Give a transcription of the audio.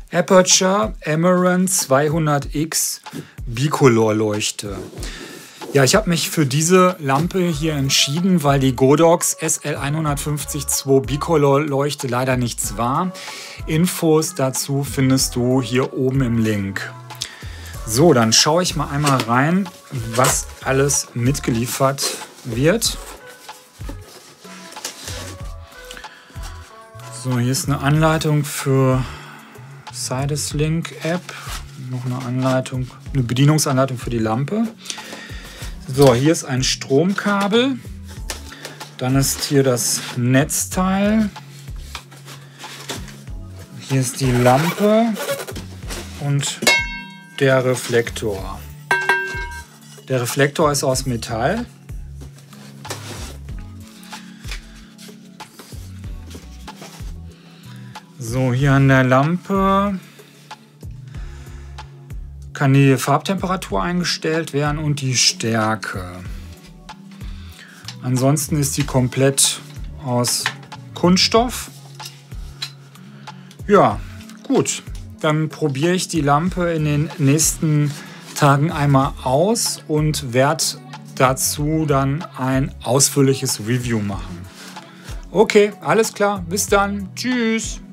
Aputure Amaranth 200X Bicolor Leuchte. Ja, ich habe mich für diese Lampe hier entschieden, weil die Godox SL150-2 Bicolor Leuchte leider nichts war. Infos dazu findest du hier oben im Link. So, dann schaue ich mal einmal rein, was alles mitgeliefert wird. So, hier ist eine Anleitung für Sidus Link App, noch eine Anleitung, eine Bedienungsanleitung für die Lampe. So, hier ist ein Stromkabel, dann ist hier das Netzteil, hier ist die Lampe und der Reflektor. Der Reflektor ist aus Metall. So, hier an der Lampe kann die Farbtemperatur eingestellt werden und die Stärke. Ansonsten ist die komplett aus Kunststoff. Ja, gut. Dann probiere ich die Lampe in den nächsten Tagen einmal aus und werde dazu dann ein ausführliches Review machen. Okay, alles klar. Bis dann. Tschüss.